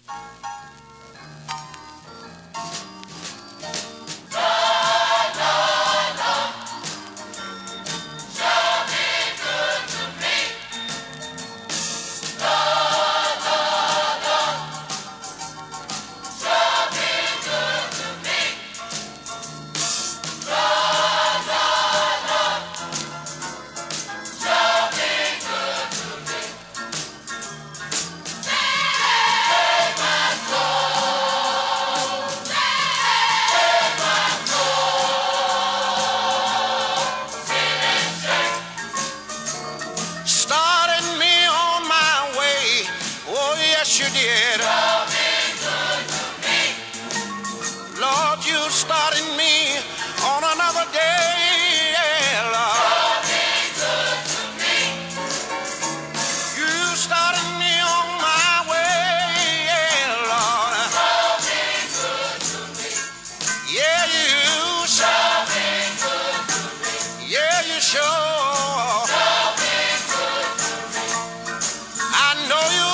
You did. Lord, you started me on another day, Lord. You started me on my way, Lord. Yeah, you sure. Yeah, you sure. I know you.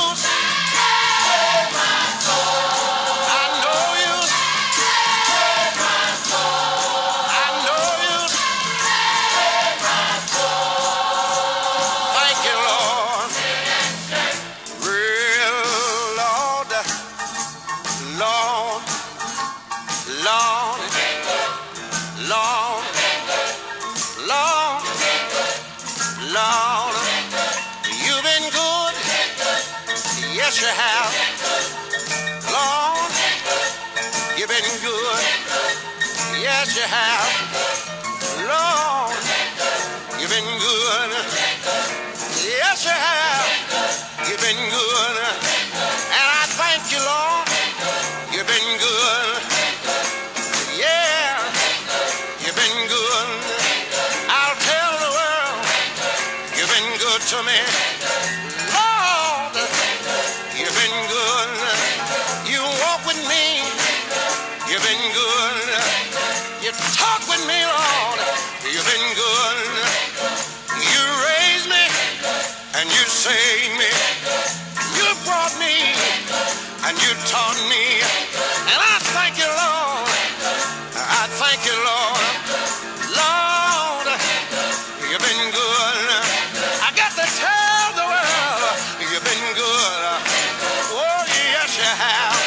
Lord, you've been good. Yes, you have. Lord, you've been good. Yes, you have. Lord, you've been good. Yes, you have. You've been good. And I thank you, Lord. You've been good. Yeah, you've been good. I'll tell the world you've been good to me. Lord, you've been good. You walk with me. You've been good. You talk with me, Lord. You've been good. You raised me and you saved me. You brought me and you taught me. And I thank you, Lord. I thank you, Lord. Lord, you've been good. I got to tell the world you've been good. Oh, yes, you have.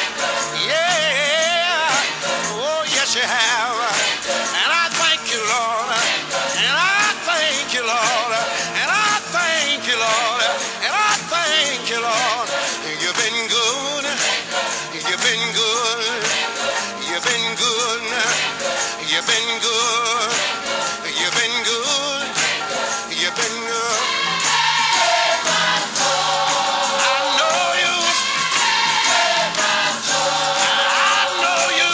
Yeah. Oh, yes, you have. And I thank you, Lord. And I thank you, Lord. And I thank you, Lord. And I thank you, Lord. You've been good. You've been good. You've been good. You've been good. You've been good. You've been good. I know you. I know you.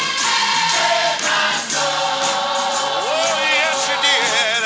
Oh, yes, you did.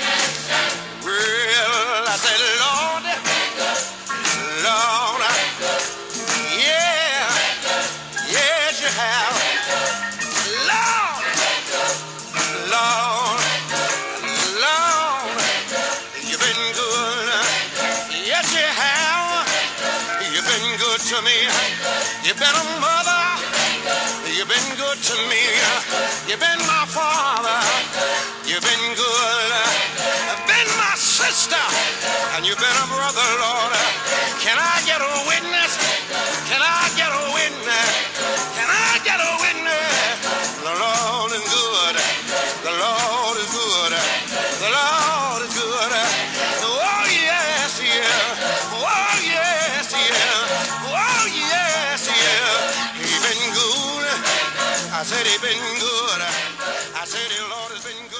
Well, I said, Lord, Lord, yeah, yes, you have. Lord, Lord, Lord, you've been good. Yes, you have. You've been good to me. You've been a mother. You've been good to me. You've been my father. You've been good. You've been my sister. And you've been a brother, Lord. Can I get a witness? Can I get a witness? Can I get a witness? The Lord is good. The Lord is good. The Lord is good. Oh, yes, He is. Oh, yes, He is. Oh, yes, He is. He's been good. I said He's been good. I said the Lord has been good.